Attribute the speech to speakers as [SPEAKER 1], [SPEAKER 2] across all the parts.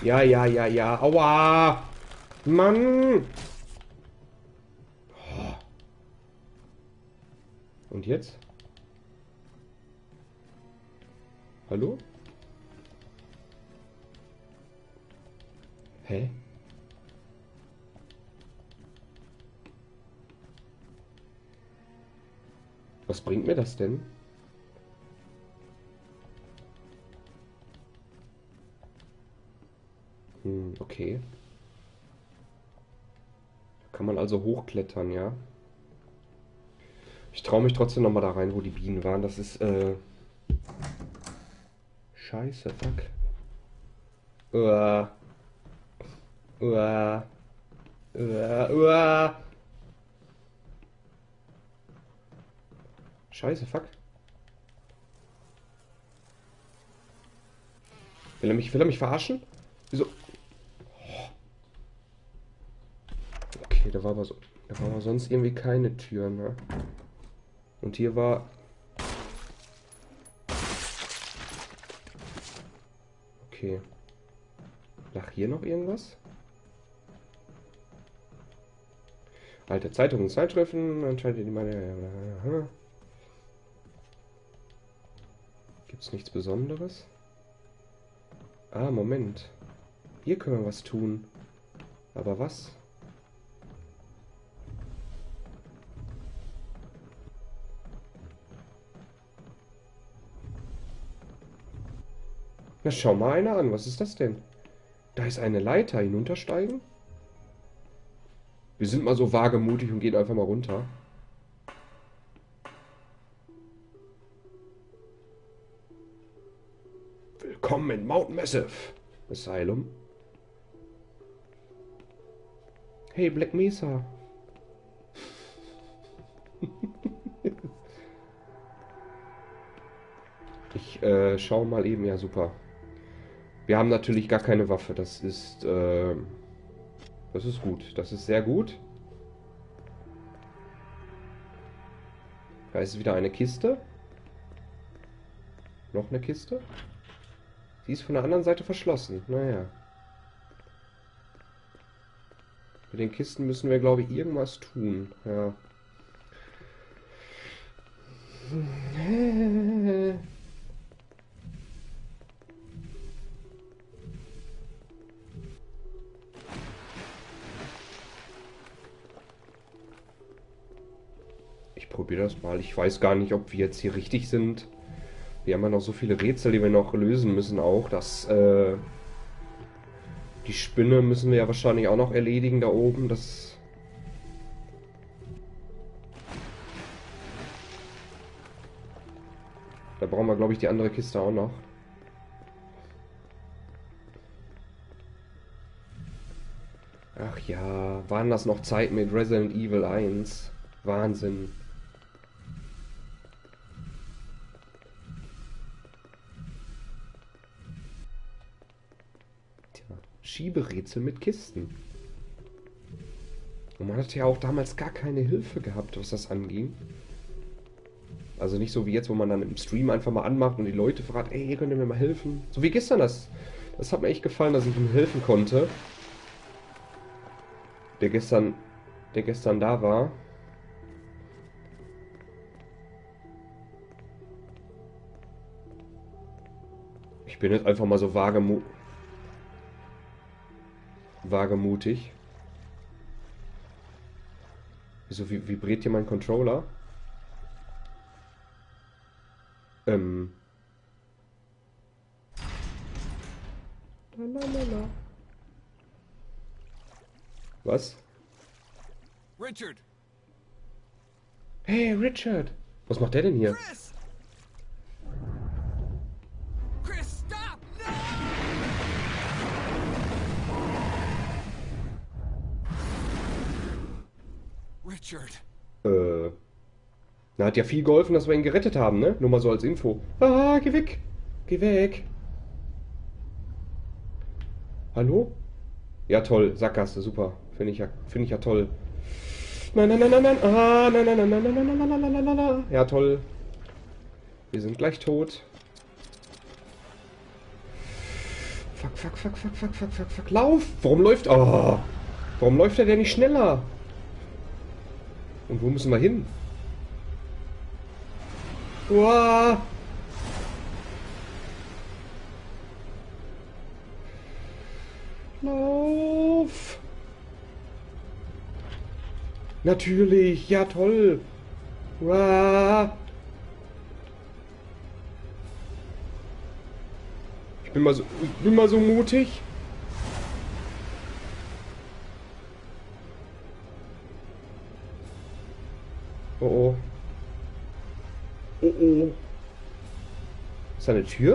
[SPEAKER 1] Ja, ja, ja, ja. Aua! Mann! Und jetzt? Hallo? Hä? Was bringt mir das denn? Okay. Kann man also hochklettern, ja? Ich traue mich trotzdem nochmal da rein, wo die Bienen waren. Das ist, Scheiße, fuck. Uah. Uah. Uah. Uah. Scheiße, fuck. Will er mich verarschen? Wieso? Okay, da war aber sonst irgendwie keine Tür, ne? Und hier war... Okay. Lag hier noch irgendwas? Alte Zeitungen, Zeitschriften, anscheinend die meine... Gibt's nichts Besonderes? Ah, Moment. Hier können wir was tun. Aber was? Na, schau mal einer an. Was ist das denn? Da ist eine Leiter. Hinuntersteigen? Wir sind mal so wagemutig und gehen einfach mal runter. Willkommen in Mount Massive Asylum. Hey, Black Mesa. Ich schau mal eben. Ja, super. Wir haben natürlich gar keine Waffe. Das ist gut. Das ist sehr gut. Da ist wieder eine Kiste. Noch eine Kiste. Sie ist von der anderen Seite verschlossen. Naja. Mit den Kisten müssen wir, glaube ich, irgendwas tun. Ja. Ich probiere das mal. Ich weiß gar nicht, ob wir jetzt hier richtig sind. Wir haben ja noch so viele Rätsel, die wir noch lösen müssen auch. Die Spinne müssen wir ja wahrscheinlich auch noch erledigen da oben. Da brauchen wir, glaube ich, die andere Kiste auch noch. Ach ja, waren das noch Zeiten mit Resident Evil 1? Wahnsinn. Tja, Schieberätsel mit Kisten. Und man hatte ja auch damals gar keine Hilfe gehabt, was das anging. Also nicht so wie jetzt, wo man dann im Stream einfach mal anmacht und die Leute fragt, ey, könnt ihr mir mal helfen? So wie gestern das. Das hat mir echt gefallen, dass ich ihm helfen konnte. Der gestern da war. Ich bin jetzt einfach mal so wagemutig. Wieso vibriert hier mein Controller? Lalalala. Was?
[SPEAKER 2] Richard!
[SPEAKER 1] Hey, Richard! Was macht der denn hier?
[SPEAKER 2] Chris! Chris, stop! No! Richard!
[SPEAKER 1] Na, hat ja viel geholfen, dass wir ihn gerettet haben, ne? Nur mal so als Info. Ah, geh weg! Geh weg! Hallo? Ja, toll. Sackgasse, super. Finde ich ja toll. Nein, nein, nein, nein, nein. Ah, nein, nein, nein, nein, nein, nein, nein, nein, nein, nein, nein. Ja, toll. Wir sind gleich tot. Fuck, fuck, fuck, fuck, fuck, fuck, fuck, fuck. Lauf! Warum läuft... Oh! Warum läuft er denn nicht schneller? Und wo müssen wir hin? Uah! Lauf! Natürlich! Ja, toll! Uah! Ich bin mal so mutig. Oh oh. Oh oh. Ist da eine Tür?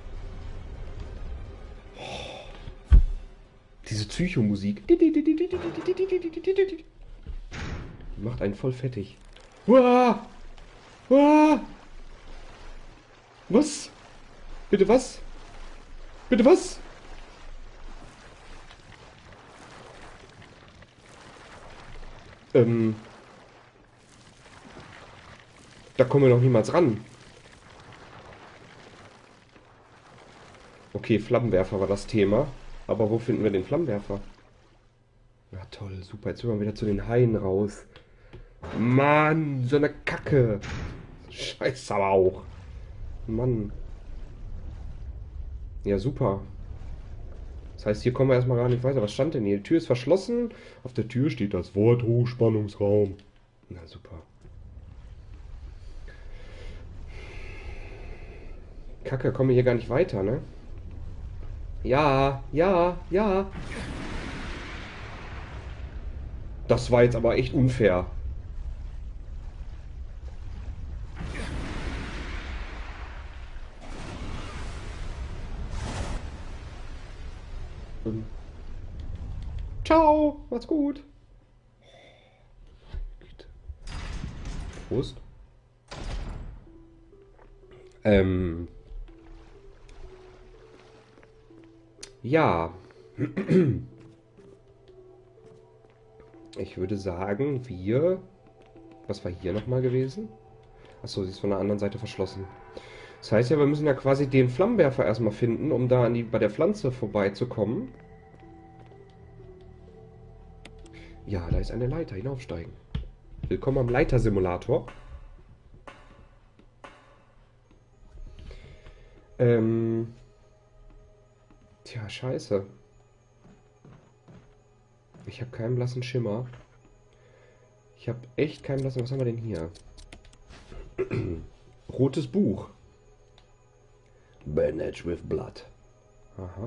[SPEAKER 1] Oh. Diese Psychomusik. Die macht einen voll fettig. Uah! Uah! Was? Bitte was? Bitte was? Da kommen wir noch niemals ran. Okay, Flammenwerfer war das Thema. Aber wo finden wir den Flammenwerfer? Ja, toll, super. Jetzt sind wir wieder zu den Haien raus. Mann, so eine Kacke. Scheiße aber auch. Mann. Ja, super. Das heißt, hier kommen wir erstmal gar nicht weiter. Was stand denn hier? Die Tür ist verschlossen. Auf der Tür steht das Wort Hochspannungsraum. Na, super. Kacke, kommen wir hier gar nicht weiter, ne? Ja, ja, ja. Das war jetzt aber echt unfair. Ciao, macht's gut. Prost. Ja. Ich würde sagen, Was war hier nochmal gewesen? Achso, sie ist von der anderen Seite verschlossen. Das heißt ja, wir müssen ja quasi den Flammenwerfer erstmal finden, um da bei der Pflanze vorbeizukommen. Ja, da ist eine Leiter. Hinaufsteigen. Willkommen am Leitersimulator. Tja, scheiße. Ich habe keinen blassen Schimmer. Ich habe echt keinen blassen... Was haben wir denn hier? Rotes Buch. Bandage with Blood. Aha.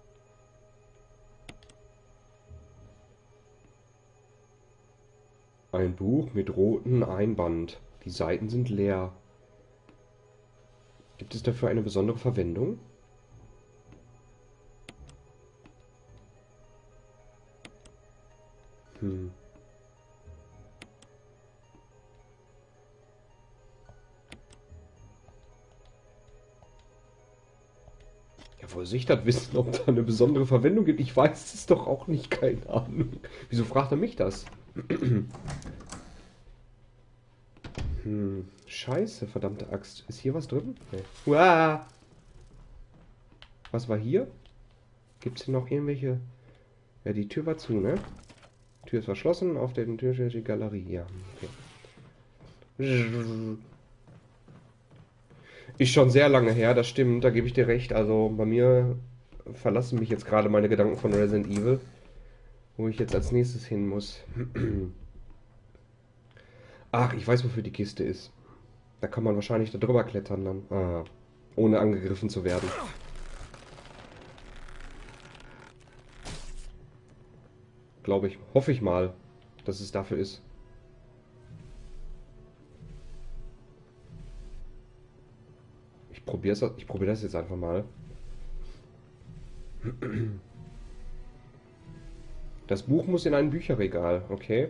[SPEAKER 1] Ein Buch mit rotem Einband. Die Seiten sind leer. Gibt es dafür eine besondere Verwendung? Ja, woher soll ich das wissen, ob da eine besondere Verwendung gibt? Ich weiß es doch auch nicht, keine Ahnung. Wieso fragt er mich das? Scheiße, verdammte Axt. Ist hier was drin? Nee. Uah! Was war hier? Gibt es hier noch irgendwelche... Ja, die Tür war zu, ne? Tür ist verschlossen, auf der Tür steht die Galerie. Ja, okay. Ist schon sehr lange her, das stimmt, da gebe ich dir recht. Also bei mir verlassen mich jetzt gerade meine Gedanken von Resident Evil, wo ich jetzt als nächstes hin muss. Ach, ich weiß, wofür die Kiste ist. Da kann man wahrscheinlich da drüber klettern dann. Ah, ohne angegriffen zu werden. Glaube ich. Hoffe ich mal, dass es dafür ist. Ich probiere das jetzt einfach mal. Das Buch muss in ein Bücherregal, okay.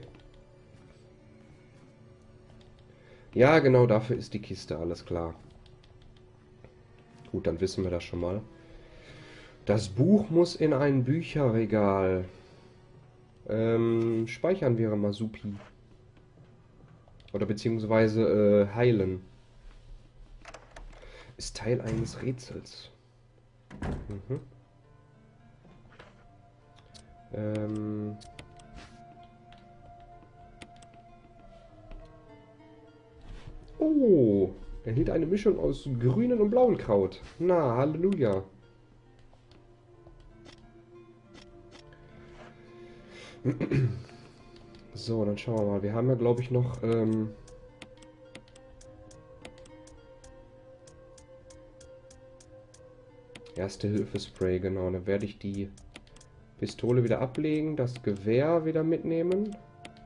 [SPEAKER 1] Ja, genau dafür ist die Kiste, alles klar. Gut, dann wissen wir das schon mal. Das Buch muss in ein Bücherregal. Speichern wäre mal supi. Oder beziehungsweise heilen. Ist Teil eines Rätsels. Mhm. Ähm... Oh, erhielt eine Mischung aus grünen und blauen Kraut. Na, Halleluja. So, dann schauen wir mal. Wir haben ja, glaube ich, noch Erste-Hilfe-Spray, genau. Dann werde ich die Pistole wieder ablegen, das Gewehr wieder mitnehmen.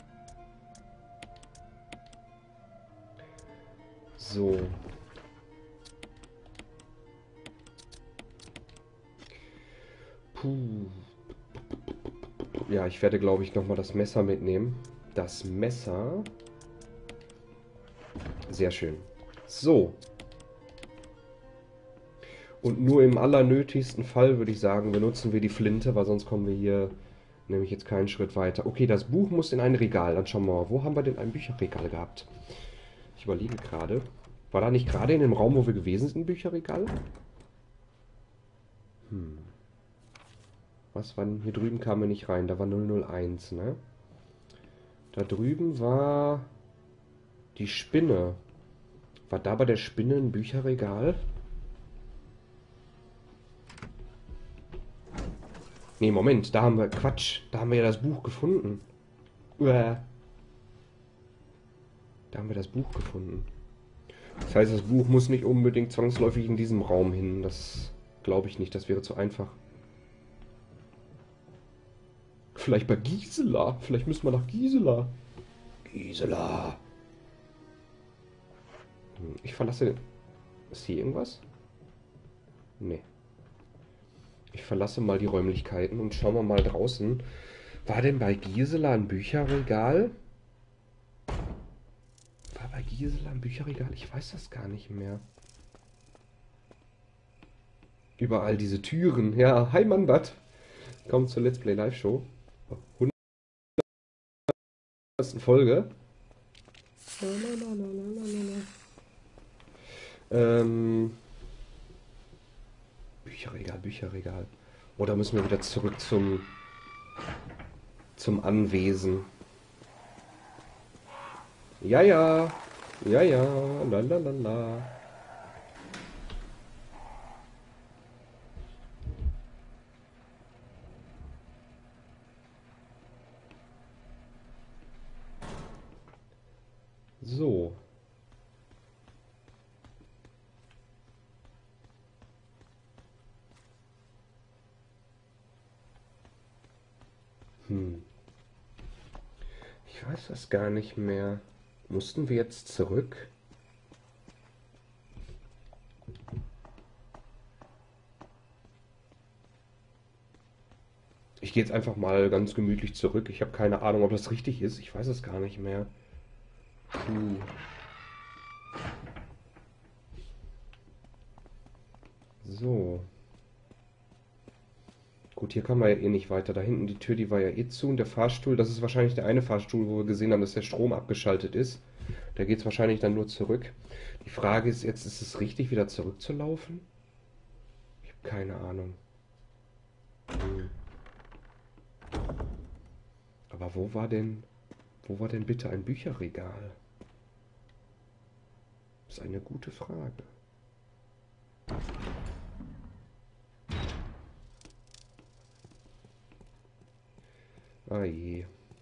[SPEAKER 1] So. Puh. Ja, ich werde, glaube ich, nochmal das Messer mitnehmen. Das Messer. Sehr schön. So. Und nur im allernötigsten Fall würde ich sagen, benutzen wir die Flinte, weil sonst kommen wir hier nämlich jetzt keinen Schritt weiter. Okay, das Buch muss in ein Regal. Dann schauen wir mal, wo haben wir denn ein Bücherregal gehabt? Ich überlege gerade. War da nicht gerade in dem Raum, wo wir gewesen sind, ein Bücherregal? Was war denn? Hier drüben kamen wir nicht rein. Da war 001, ne? Da drüben war die Spinne. War da bei der Spinne ein Bücherregal? Nee, Moment, da haben wir... Quatsch, da haben wir ja das Buch gefunden. Uäh. Da haben wir das Buch gefunden. Das heißt, das Buch muss nicht unbedingt zwangsläufig in diesem Raum hin. Das glaube ich nicht, das wäre zu einfach. Vielleicht bei Gisela. Vielleicht müssen wir nach Gisela. Gisela. Ich verlasse... Ist hier irgendwas? Nee. Ich verlasse mal die Räumlichkeiten und schauen wir mal draußen. War denn bei Gisela ein Bücherregal? War bei Gisela ein Bücherregal? Ich weiß das gar nicht mehr. Überall diese Türen. Ja, hi Manbat. Kommt zur Let's Play Live Show. 100. Folge. Bücherregal, Bücherregal. Oder müssen wir wieder zurück zum Anwesen? Ja, ja. Ja, ja. La, la, la, la. So. Ich weiß das gar nicht mehr. Mussten wir jetzt zurück? Ich gehe jetzt einfach mal ganz gemütlich zurück. Ich habe keine Ahnung, ob das richtig ist. Ich weiß es gar nicht mehr. Puh. So. Gut, hier kann man ja eh nicht weiter. Da hinten die Tür, die war ja eh zu. Und der Fahrstuhl, das ist wahrscheinlich der eine Fahrstuhl, wo wir gesehen haben, dass der Strom abgeschaltet ist. Da geht es wahrscheinlich dann nur zurück. Die Frage ist jetzt, ist es richtig, wieder zurückzulaufen? Ich habe keine Ahnung. Aber wo war denn bitte ein Bücherregal? Das ist eine gute Frage. Ah je.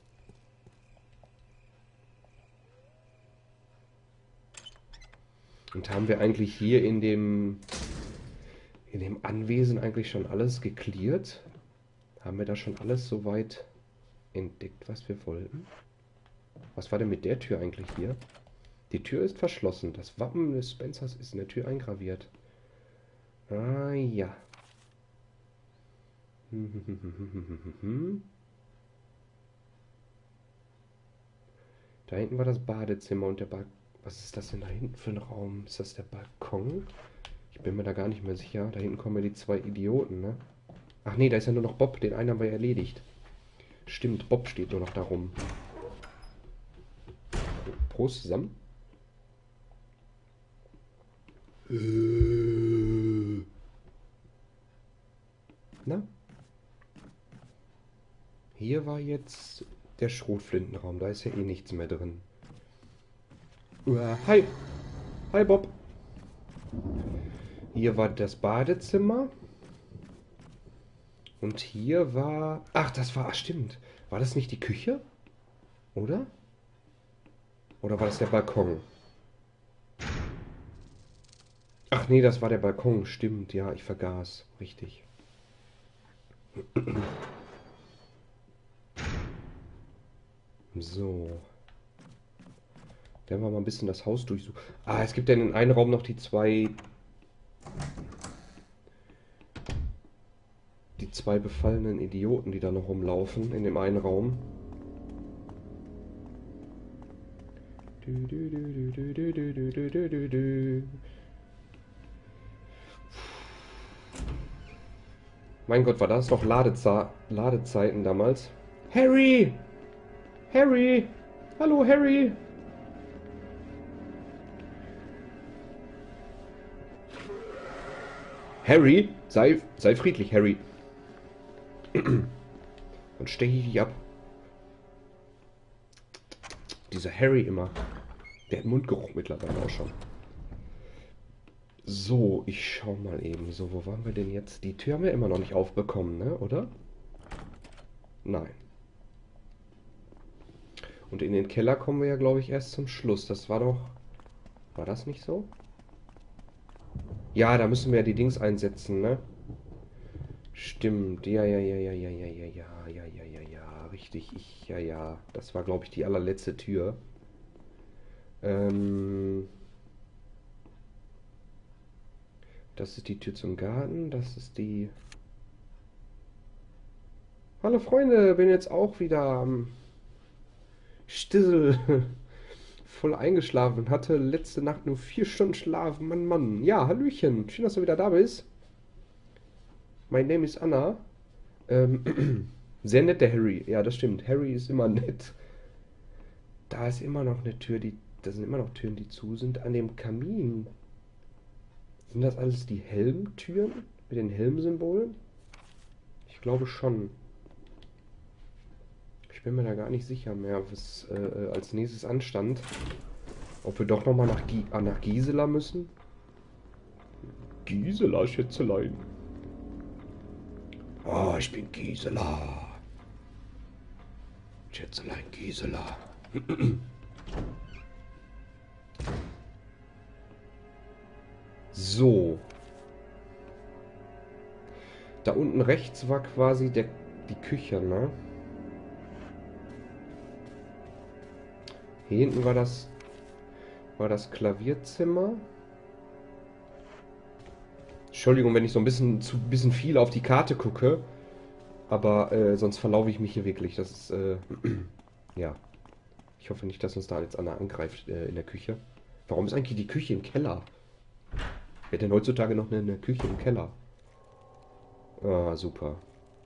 [SPEAKER 1] Und haben wir eigentlich hier in dem Anwesen eigentlich schon alles geklärt? Haben wir da schon alles soweit entdeckt, was wir wollten? Was war denn mit der Tür eigentlich hier? Die Tür ist verschlossen. Das Wappen des Spencers ist in der Tür eingraviert. Ah ja. Da hinten war das Badezimmer und der Balkon. Was ist das denn da hinten für ein Raum? Ist das der Balkon? Ich bin mir da gar nicht mehr sicher. Da hinten kommen ja die zwei Idioten, ne? Ach nee, da ist ja nur noch Bob. Den einen haben wir erledigt. Stimmt, Bob steht nur noch da rum. Prost zusammen. Na? Hier war jetzt der Schrotflintenraum. Da ist ja eh nichts mehr drin. Hi. Hi, Bob. Hier war das Badezimmer. Und hier war... Ach, das war... Ach, stimmt. War das nicht die Küche? Oder? Oder war das der Balkon? Ach nee, das war der Balkon. Stimmt, ja, ich vergaß. Richtig. So. Dann wir mal ein bisschen das Haus durchsuchen. Ah, es gibt ja in den einen Raum noch die zwei befallenen Idioten, die da noch rumlaufen. In dem einen Raum. Mein Gott, war das noch Ladezeiten damals? Harry! Harry! Hallo, Harry! Harry! Sei friedlich, Harry. Dann steche ich dich ab. Dieser Harry immer. Der hat Mundgeruch mittlerweile auch schon. So, ich schau mal eben. So, wo waren wir denn jetzt? Die Tür haben wir immer noch nicht aufbekommen, ne? Oder? Nein. Und in den Keller kommen wir ja, glaube ich, erst zum Schluss. Das war doch... War das nicht so? Ja, da müssen wir ja die Dings einsetzen, ne? Stimmt. Ja. Richtig. Ja. Das war, glaube ich, die allerletzte Tür. Das ist die Tür zum Garten. Das ist die... Hallo Freunde, bin jetzt auch wieder am Stissel. Voll eingeschlafen. Hatte letzte Nacht nur 4 Stunden Schlaf. Mann. Ja, Hallöchen. Schön, dass du wieder da bist. My name is Anna. Sehr nett, der Harry. Ja, das stimmt. Harry ist immer nett. Da ist immer noch eine Tür, da sind immer noch Türen, die zu sind. An dem Kamin. Sind das alles die Helmtüren? Mit den Helmsymbolen? Ich glaube schon. Ich bin mir da gar nicht sicher mehr, was als nächstes anstand. Ob wir doch nochmal nach Gisela müssen? Gisela, Schätzelein. Oh, ich bin Gisela. Schätzelein, Gisela. So. Da unten rechts war quasi die Küche, ne? Hier hinten war das Klavierzimmer. Entschuldigung, wenn ich so ein bisschen viel auf die Karte gucke. Aber sonst verlaufe ich mich hier wirklich. Das ist, ja. Ich hoffe nicht, dass uns da jetzt einer angreift in der Küche. Warum ist eigentlich die Küche im Keller? Wer hat denn heutzutage noch eine Küche im Keller? Ah, super.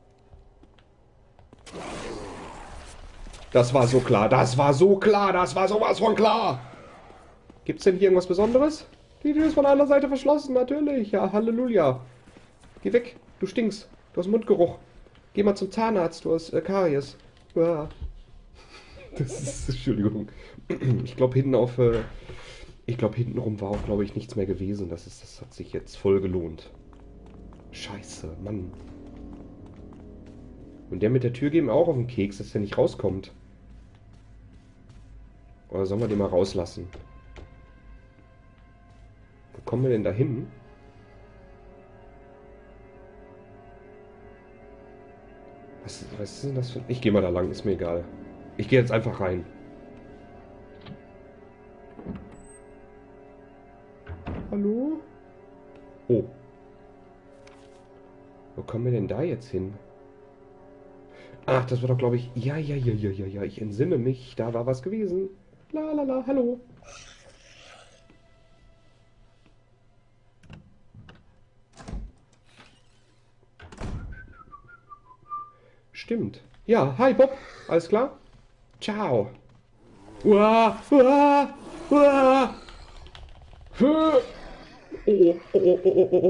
[SPEAKER 1] Das war so klar, das war sowas von klar. Gibt's denn hier irgendwas Besonderes? Die Tür ist von einer Seite verschlossen, natürlich. Ja, Halleluja. Geh weg, du stinkst. Du hast Mundgeruch. Geh mal zum Zahnarzt, du hast Karies. Ah. Das ist, Entschuldigung. Ich glaube hintenrum war auch, glaube ich, nichts mehr gewesen. Das hat sich jetzt voll gelohnt. Scheiße, Mann. Und der mit der Tür geht mir auch auf den Keks, dass der nicht rauskommt. Oder sollen wir den mal rauslassen? Wo kommen wir denn da hin? Was ist denn das für... Ich gehe mal da lang, ist mir egal. Ich gehe jetzt einfach rein. Hallo? Oh. Wo kommen wir denn da jetzt hin? Ach, das war doch, glaube ich... Ja. Ich entsinne mich. Da war was gewesen. La, hallo. Stimmt. Ja, hi Bob. Alles klar? Ciao. Uah.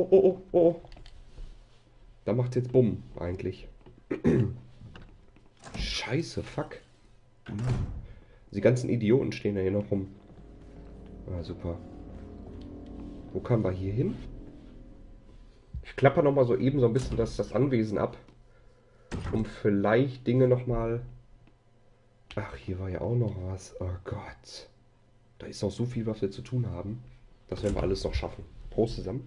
[SPEAKER 1] Oh. Da macht's jetzt Bumm, eigentlich. Scheiße, fuck. Die ganzen Idioten stehen da hier noch rum. Ah, super. Wo kamen wir hier hin? Ich klapper nochmal so eben so ein bisschen das Anwesen ab. Um vielleicht Dinge nochmal... Ach, hier war ja auch noch was. Oh Gott. Da ist noch so viel, was wir zu tun haben. Das werden wir alles noch schaffen. Prost zusammen.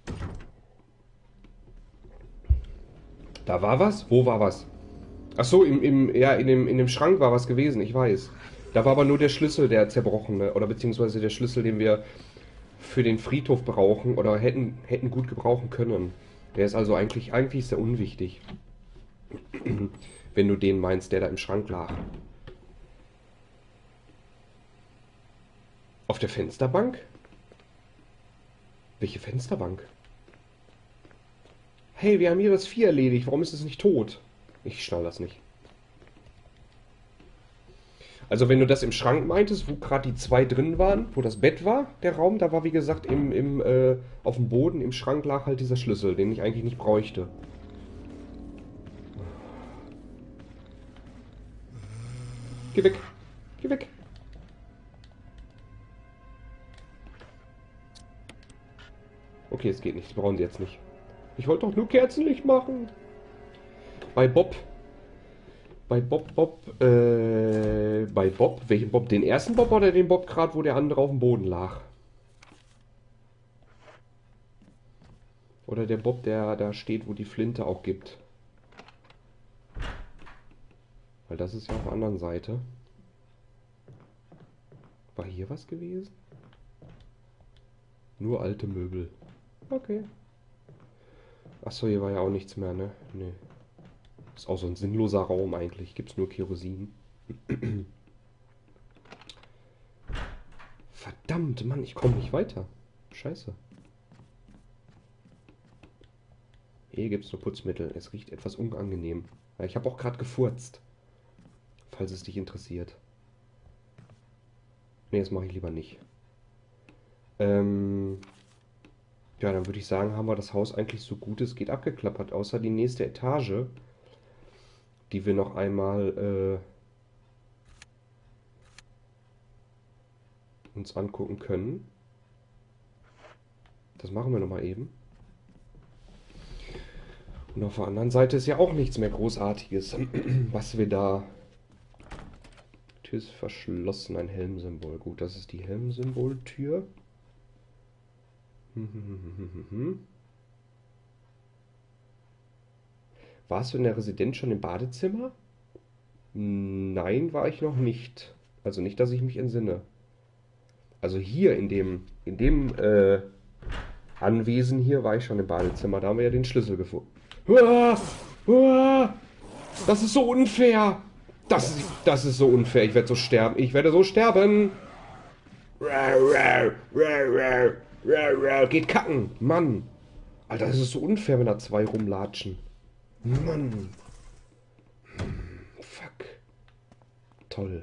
[SPEAKER 1] Da war was? Wo war was? Ach so, in dem Schrank war was gewesen, ich weiß. Da war aber nur der Schlüssel, der zerbrochene. Oder beziehungsweise der Schlüssel, den wir für den Friedhof brauchen. Oder hätten gut gebrauchen können. Der ist also eigentlich ist der unwichtig. Wenn du den meinst, der da im Schrank lag. Auf der Fensterbank? Welche Fensterbank? Hey, wir haben hier das Vieh erledigt. Warum ist es nicht tot? Ich schnall das nicht. Also wenn du das im Schrank meintest, wo gerade die zwei drin waren, wo das Bett war, der Raum, da war wie gesagt auf dem Boden im Schrank lag halt dieser Schlüssel, den ich eigentlich nicht bräuchte. Geh weg. Geh weg. Okay, es geht nicht. Das brauchen sie jetzt nicht. Ich wollte doch nur Kerzenlicht machen. Bei Bob. Bei Bob. Welchen Bob? Den ersten Bob oder den Bob gerade, wo der andere auf dem Boden lag? Oder der Bob, der da steht, wo die Flinte auch gibt? Weil das ist ja auf der anderen Seite. War hier was gewesen? Nur alte Möbel. Okay. Achso, hier war ja auch nichts mehr, ne? Nee. Ist auch so ein sinnloser Raum eigentlich. Gibt's nur Kerosin. Verdammt, Mann, ich komme nicht weiter. Scheiße. Hier gibt's nur Putzmittel. Es riecht etwas unangenehm. Ja, ich habe auch gerade gefurzt. Falls es dich interessiert. Ne, das mache ich lieber nicht. Ja, dann würde ich sagen, haben wir das Haus eigentlich so gut es geht abgeklappert. Außer die nächste Etage, die wir noch einmal uns angucken können. Das machen wir nochmal eben. Und auf der anderen Seite ist ja auch nichts mehr Großartiges, was wir da... Tür ist verschlossen, ein Helmsymbol. Gut, das ist die Helmsymboltür. Warst du in der Residenz schon im Badezimmer? Nein, war ich noch nicht. Also nicht, dass ich mich entsinne. Also hier in dem Anwesen hier war ich schon im Badezimmer. Da haben wir ja den Schlüssel gefunden. Uah! Uah! Das ist so unfair. Das ist so unfair. Ich werde so sterben. Ich werde so sterben. Geht kacken. Mann. Alter, das ist so unfair, wenn da zwei rumlatschen. Mann. Fuck. Toll.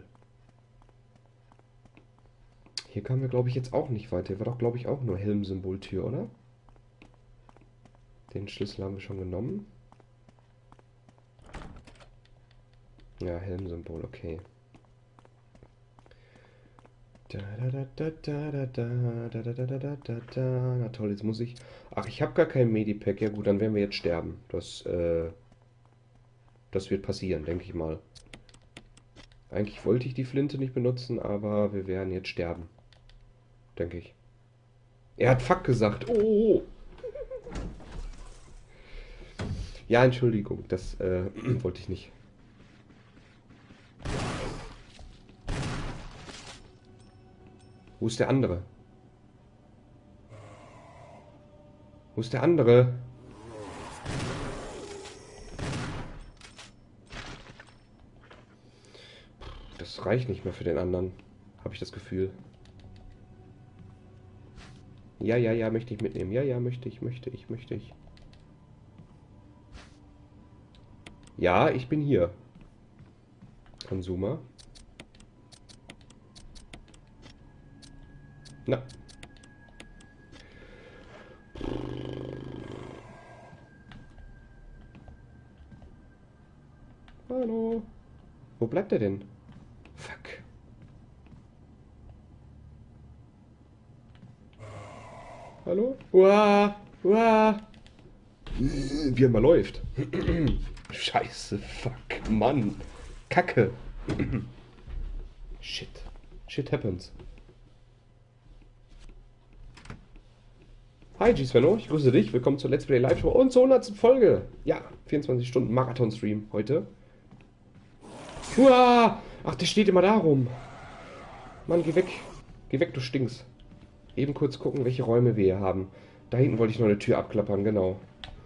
[SPEAKER 1] Hier kamen wir, glaube ich, jetzt auch nicht weiter. Hier war doch, glaube ich, auch nur Helmsymboltür, oder? Den Schlüssel haben wir schon genommen. Ja, Helmsymbol, okay. Na toll, jetzt muss ich... Ach, ich habe gar kein Medipack. Ja gut, dann werden wir jetzt sterben. Das wird passieren, denke ich mal. Eigentlich wollte ich die Flinte nicht benutzen, aber wir werden jetzt sterben. Denke ich. Er hat Fuck gesagt. Oh! Ja, Entschuldigung, das wollte ich nicht. Wo ist der andere? Wo ist der andere? Das reicht nicht mehr für den anderen. Habe ich das Gefühl. Ja, ja, ja, möchte ich mitnehmen. Ja, ja, möchte ich. Ja, ich bin hier. Consumer. Na. Hallo. Wo bleibt er denn? Fuck. Hallo? Uah, uah. Wie er mal läuft. Scheiße, fuck, Mann. Kacke. Shit. Shit happens. Hi G-Svenno, ich grüße dich. Willkommen zur Let's Play Live Show und zur 100. Folge. Ja, 24 Stunden Marathon-Stream heute. Uah! Ach, der steht immer da rum. Mann, geh weg. Geh weg, du stinkst. Eben kurz gucken, welche Räume wir hier haben. Da hinten wollte ich noch eine Tür abklappern, genau.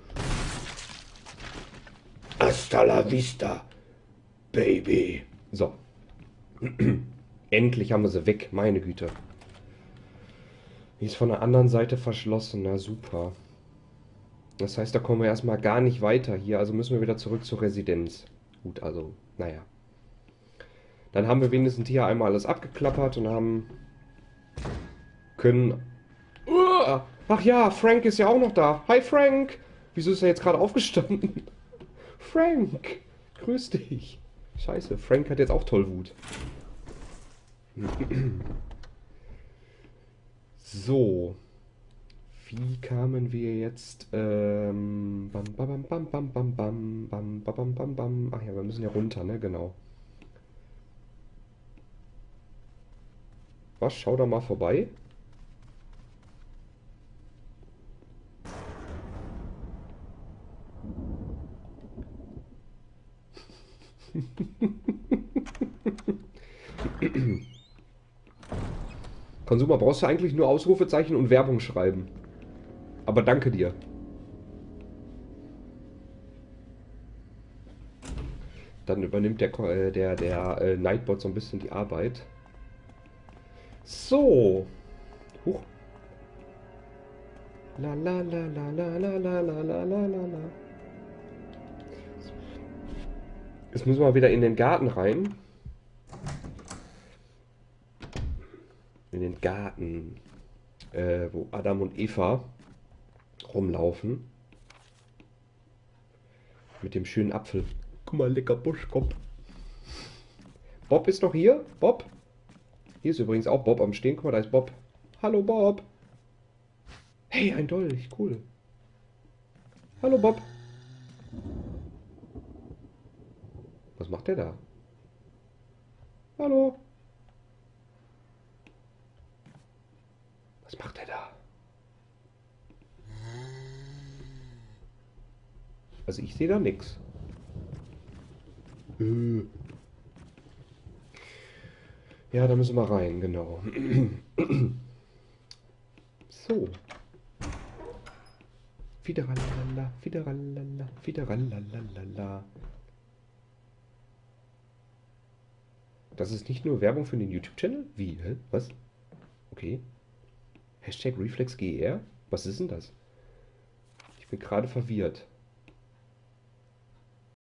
[SPEAKER 1] Hasta la vista, Baby. So. Endlich haben wir sie weg, meine Güte. Die ist von der anderen Seite verschlossen, na super. Das heißt, da kommen wir erstmal gar nicht weiter hier, also müssen wir wieder zurück zur Residenz. Gut, also, naja. Dann haben wir wenigstens hier einmal alles abgeklappert und können... Ach ja, Frank ist ja auch noch da. Hi Frank! Wieso ist er jetzt gerade aufgestanden? Frank! Grüß dich! Scheiße, Frank hat jetzt auch Tollwut. So. Wie kamen wir jetzt? Bam, bam, bam, bam, bam, bam, bam, bam, bam, bam, bam. Ach ja, wir müssen ja runter, ne? Genau. Was? Schau da mal vorbei. Konsumer, brauchst du eigentlich nur Ausrufezeichen und Werbung schreiben. Aber danke dir. Dann übernimmt der Nightbot so ein bisschen die Arbeit. So. Huch. La la la la la la la la la la la. Jetzt müssen wir wieder in den Garten rein. In den Garten, wo Adam und Eva rumlaufen. Mit dem schönen Apfel. Guck mal, lecker Buschkopf. Bob ist noch hier. Bob. Hier ist übrigens auch Bob am Stehen. Guck mal, da ist Bob. Hallo, Bob. Hey, ein Dolch. Cool. Hallo, Bob. Was macht der da? Hallo. Was macht er da? Also ich sehe da nichts. Ja, da müssen wir rein, genau. So. Fideralala, fideralala, fideralala. Das ist nicht nur Werbung für den YouTube-Channel? Wie? Hä? Was? Okay. Hashtag ReflexGR? Was ist denn das? Ich bin gerade verwirrt.